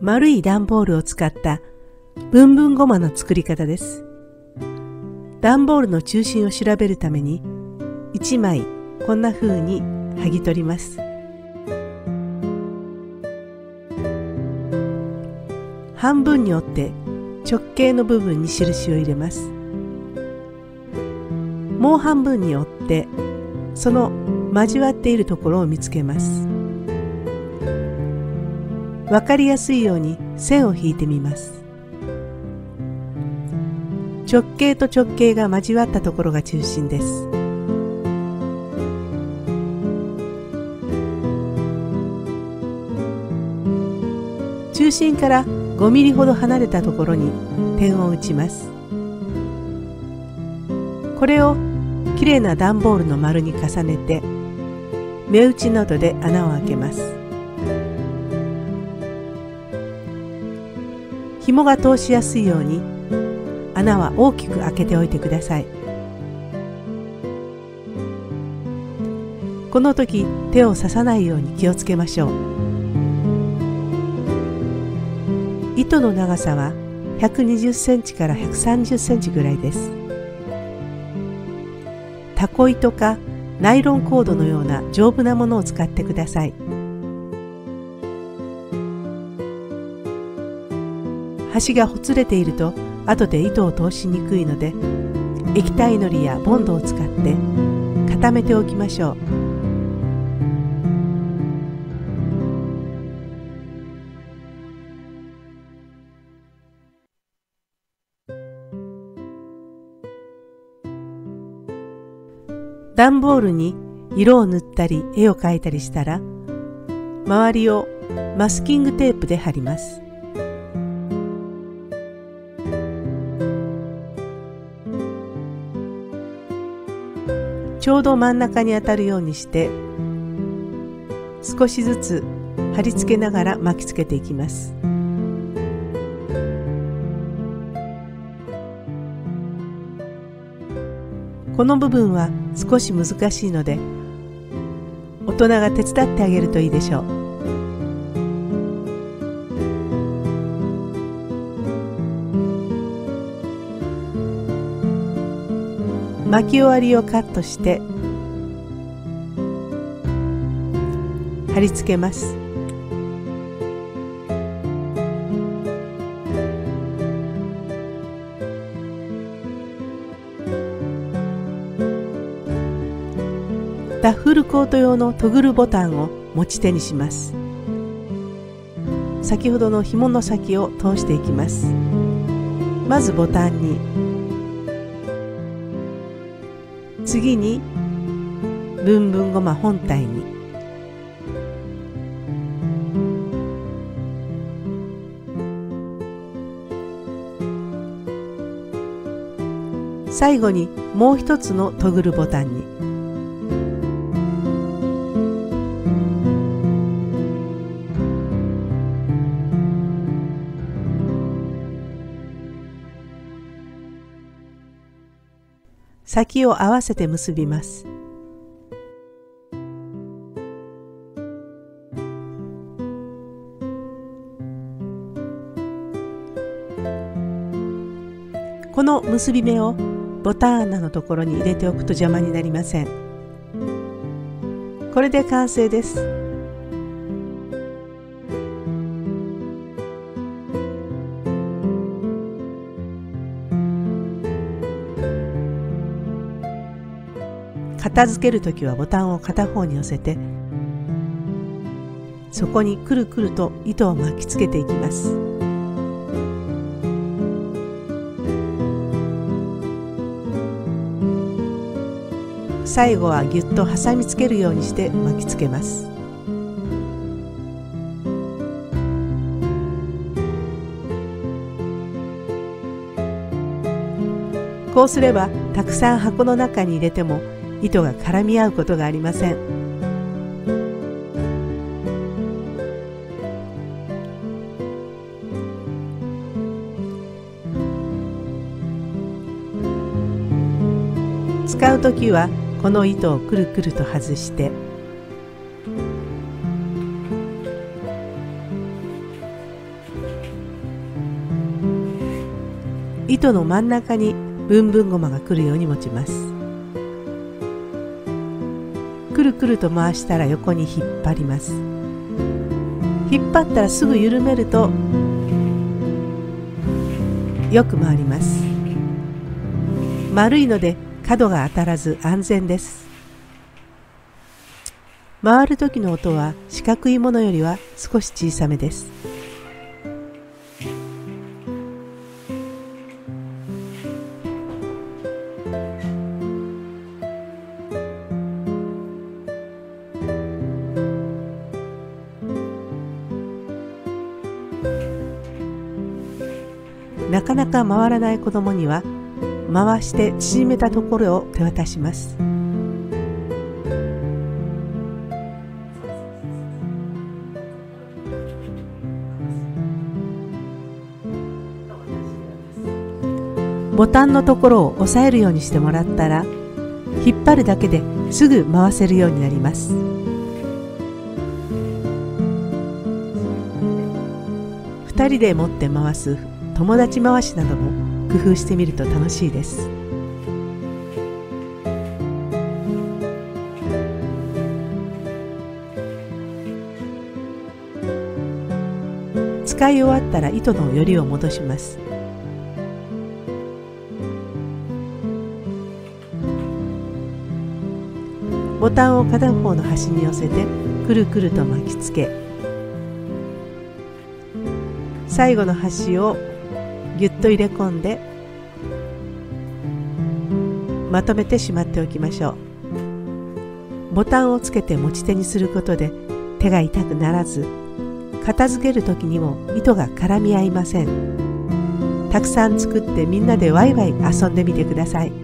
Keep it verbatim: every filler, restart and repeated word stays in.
丸い段ボールを使ったブンブンゴマの作り方です。段ボールの中心を調べるためにいちまいこんな風に剥ぎ取ります。半分に折って直径の部分に印を入れます。もう半分に折ってその交わっているところを見つけます。わかりやすいように線を引いてみます。直径と直径が交わったところが中心です。中心からごミリほど離れたところに点を打ちます。これをきれいな段ボールの丸に重ねて目打ちなどで穴を開けます。紐が通しやすいように穴は大きく開けておいてください。この時手を刺さないように気をつけましょう。糸の長さはひゃくにじゅっセンチからひゃくさんじゅっセンチぐらいです。タコ糸かナイロンコードのような丈夫なものを使ってください。端がほつれていると後で糸を通しにくいので、液体のりやボンドを使って固めておきましょう。段ボールに色を塗ったり絵を描いたりしたら、周りをマスキングテープで貼ります。ちょうど真ん中に当たるようにして少しずつ貼り付けながら巻きつけていきます。この部分は少し難しいので大人が手伝ってあげるといいでしょう。巻き終わりをカットして貼り付けます。ダッフルコート用のトグルボタンを持ち手にします。先ほどの紐の先を通していきます。まずボタンに、次にブンブンゴマ本体に、最後にもう一つのトグルボタンに。先を合わせて結びます。この結び目をボタン穴のところに入れておくと邪魔になりません。これで完成です。片付けるときはボタンを片方に寄せて、そこにくるくると糸を巻きつけていきます。最後はぎゅっと挟みつけるようにして巻きつけます。こうすればたくさん箱の中に入れても糸が絡み合うことがありません。使うときはこの糸をくるくると外して糸の真ん中にブンブンゴマが来るように持ちます。くるくると回したら横に引っ張ります。引っ張ったらすぐ緩めるとよく回ります。丸いので角が当たらず安全です。回る時の音は四角いものよりは少し小さめです。なかなか回らない子供には回して縮めたところを手渡します。ボタンのところを押さえるようにしてもらったら、引っ張るだけですぐ回せるようになります。二人で持って回す友達回しなども工夫してみると楽しいです。使い終わったら糸のよりを戻します。ボタンを片方の端に寄せてくるくると巻きつけ、最後の端をぎゅっと入れ込んでまとめてしまっておきましょう。ボタンをつけて持ち手にすることで手が痛くならず、片付ける時にも糸が絡み合いません。たくさん作ってみんなでワイワイ遊んでみてください。